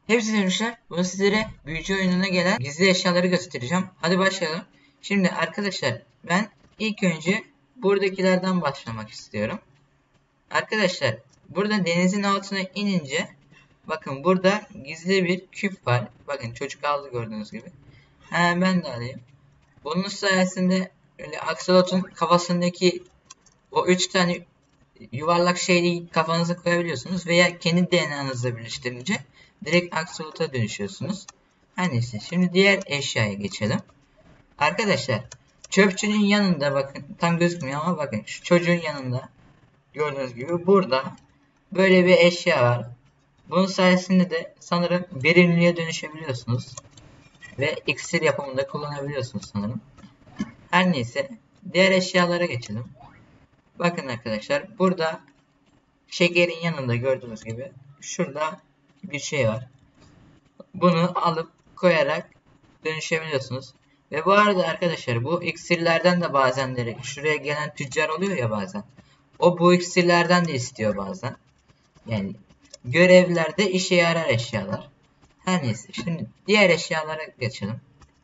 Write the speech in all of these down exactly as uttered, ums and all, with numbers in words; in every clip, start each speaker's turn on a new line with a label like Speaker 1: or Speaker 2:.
Speaker 1: Hepsi demişler. Bunu sizlere büyücü oyununa gelen gizli eşyaları göstereceğim. Hadi başlayalım. Şimdi arkadaşlar ben ilk önce buradakilerden başlamak istiyorum. Arkadaşlar burada denizin altına inince bakın burada gizli bir küp var. Bakın çocuk aldı gördüğünüz gibi. He, ben de alayım. Bunun sayesinde öyle aksolotun kafasındaki o üç tane yuvarlak şeyi kafanıza koyabiliyorsunuz veya kendi D N A'nızla birleştirince direkt aksolota dönüşüyorsunuz. Her neyse şimdi diğer eşyaya geçelim. Arkadaşlar çöpçünün yanında bakın tam gözükmüyor ama bakın şu çocuğun yanında gördüğünüz gibi burada böyle bir eşya var. Bunun sayesinde de sanırım verimliye dönüşebiliyorsunuz ve iksir yapımında kullanabiliyorsunuz sanırım. Her neyse diğer eşyalara geçelim. Bakın arkadaşlar burada şekerin yanında gördüğünüz gibi şurada bir şey var. Bunu alıp koyarak dönüşebiliyorsunuz. Ve bu arada arkadaşlar bu iksirlerden de bazen direkt şuraya gelen tüccar oluyor ya bazen. O bu iksirlerden de istiyor bazen. Yani görevlerde işe yarar eşyalar. Her neyse şimdi diğer eşyalara geçelim.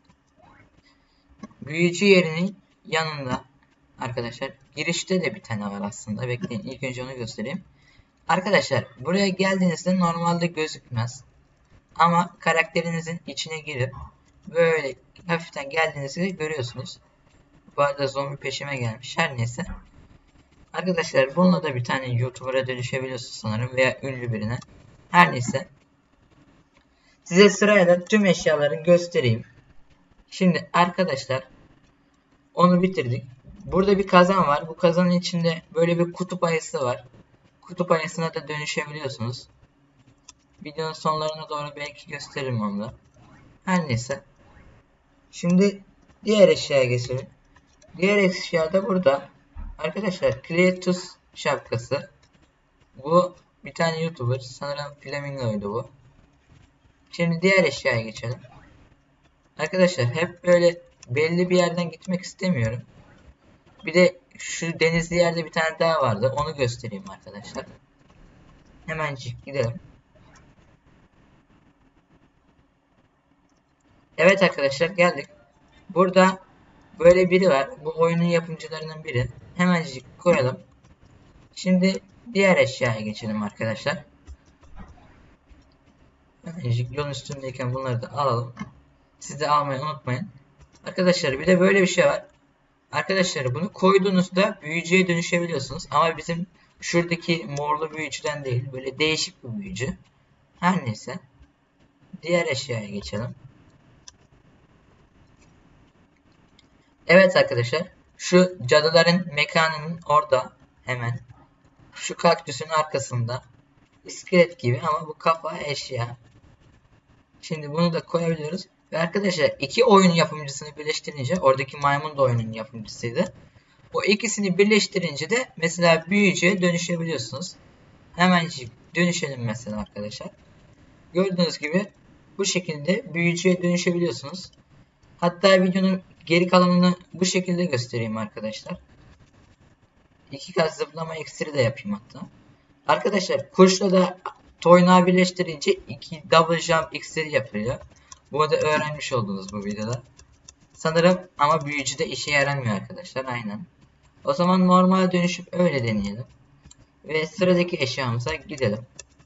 Speaker 1: Büyücü yerinin yanında arkadaşlar girişte de bir tane var aslında. Bekleyin ilk önce onu göstereyim. Arkadaşlar buraya geldiğinizde normalde gözükmez. Ama karakterinizin içine girip böyle hafiften geldiğinizde görüyorsunuz. Bu arada zombi peşime gelmiş. Her neyse. Arkadaşlar bununla da bir tane YouTuber'a dönüşebiliyorsunuz sanırım veya ünlü birine. Her neyse. Size sırayla tüm eşyaları göstereyim. Şimdi arkadaşlar onu bitirdik. Burada bir kazan var. Bu kazanın içinde böyle bir kutup ayısı var. Kutup ayısına da dönüşebiliyorsunuz. Videonun sonlarına doğru belki gösteririm onu da. Her neyse. Şimdi diğer eşyaya geçelim. Diğer eşya da burada. Arkadaşlar Cletus şapkası. Bu bir tane YouTuber. Sanırım Flamingo'ydu bu. Şimdi diğer eşyaya geçelim. Arkadaşlar hep böyle belli bir yerden gitmek istemiyorum. Bir de şu denizli yerde bir tane daha vardı. Onu göstereyim arkadaşlar. Hemencik gidelim. Evet arkadaşlar geldik. Burada böyle biri var. Bu oyunun yapımcılarından biri. Hemencik koyalım. Şimdi diğer eşyaya geçelim arkadaşlar. Hemencik yolun üstündeyken bunları da alalım. Siz de almayı unutmayın. Arkadaşlar bir de böyle bir şey var. Arkadaşlar bunu koyduğunuzda büyücüye dönüşebiliyorsunuz. Ama bizim şuradaki morlu büyücüden değil. Böyle değişik bir büyücü. Her neyse. Diğer eşyaya geçelim. Evet arkadaşlar. Şu cadıların mekanının orada hemen. Şu kaktüsün arkasında. İskelet gibi ama bu kafa eşya. Şimdi bunu da koyabiliyoruz. Ve arkadaşlar iki oyun yapımcısını birleştirince oradaki maymun da oyunun yapımcısıydı. O ikisini birleştirince de mesela büyücüye dönüşebiliyorsunuz. Hemen dönüşelim mesela arkadaşlar. Gördüğünüz gibi bu şekilde büyücüye dönüşebiliyorsunuz. Hatta videonun geri kalanını bu şekilde göstereyim arkadaşlar. İki kat zıplama iksiri de yapayım hatta. Arkadaşlar kuşla da toynağı birleştirince iki double jump iksiri yapıyor. Bunu da öğrenmiş oldunuz bu videoda. Sanırım ama büyücüde işe yaramıyor arkadaşlar. Aynen. O zaman normale dönüşüp öyle deneyelim. Ve sıradaki eşyamıza gidelim.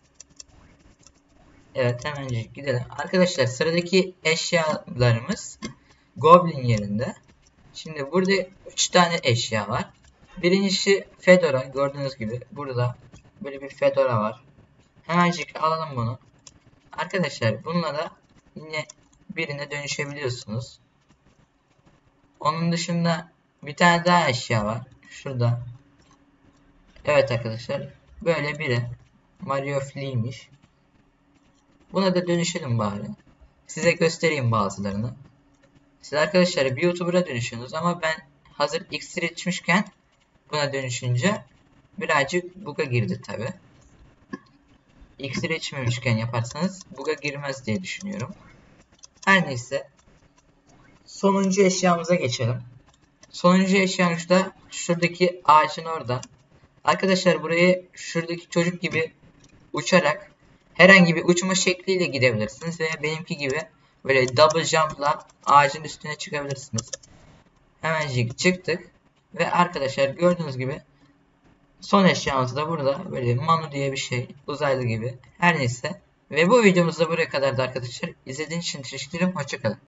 Speaker 1: Evet hemen gidelim. Arkadaşlar sıradaki eşyalarımız Goblin yerinde. Şimdi burada üç tane eşya var. Birincisi Fedora. Gördüğünüz gibi burada böyle bir Fedora var. Hemencik alalım bunu. Arkadaşlar bununla da yine birine dönüşebiliyorsunuz. Onun dışında bir tane daha eşya var. Şurada. Evet arkadaşlar. Böyle biri. Mario Flea'miş. Buna da dönüşelim bari. Size göstereyim bazılarını. Siz arkadaşlar bir YouTuber'a dönüşüyorsunuz ama ben hazır iksir içmişken buna dönüşünce birazcık bug'a girdi tabi. İksir içmemişken yaparsanız bug'a girmez diye düşünüyorum. Her neyse. Sonuncu eşyamıza geçelim. Sonuncu eşyamız da şuradaki ağacın orada. Arkadaşlar burayı şuradaki çocuk gibi uçarak herhangi bir uçma şekliyle gidebilirsiniz veya benimki gibi böyle double jump'la ağacın üstüne çıkabilirsiniz. Hemencik çıktık ve arkadaşlar gördüğünüz gibi son eşyamız da burada böyle Manu diye bir şey, uzaylı gibi, her neyse. Ve bu videomuz da buraya kadardı arkadaşlar. İzlediğiniz için teşekkür ederim. Hoşçakalın.